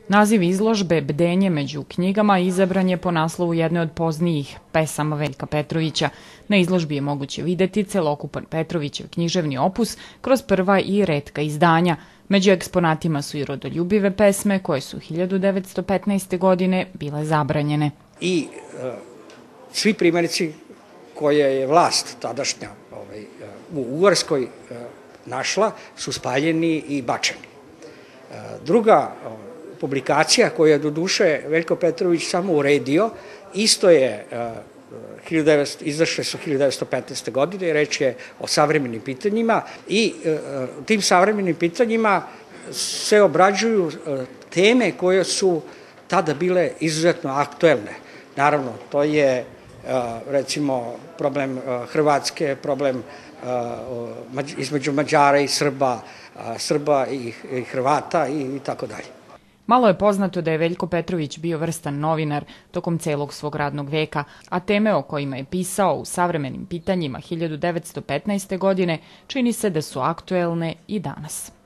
Naziv izložbe Bdenje među knjigama izabran je po naslovu jedne od poznijih pesama Veljka Petrovića. Na izložbi je moguće videti celokupan Petrovićev književni opus kroz prva i retka izdanja. Među eksponatima su i rodoljubive pesme koje su 1915. godine bile zabranjene. I svi primjerici koje je vlast tadašnja u Ugarskoj našla su spaljeni i bačeni. Druga publikacija koju je do duše Veljko Petrović samo uredio, isto je izašle su 1915. godine, reč je o savremenim pitanjima i tim savremenim pitanjima se obrađuju teme koje su tada bile izuzetno aktuelne. Naravno, to je recimo problem Hrvatske, problem između Mađara i Srba, Srba i Hrvata i tako dalje. Malo je poznato da je Veljko Petrović bio vrstan novinar tokom celog svog radnog veka, a teme o kojima je pisao u savremenim pitanjima 1915. godine čini se da su aktuelne i danas.